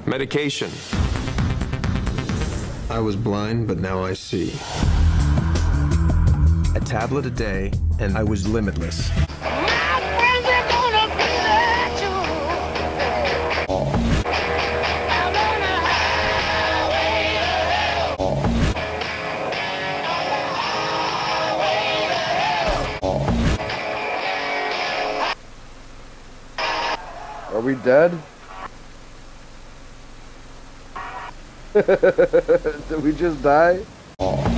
Medication. I was blind, but now I see. A tablet a day, and I was limitless. Are we dead? Did we just die?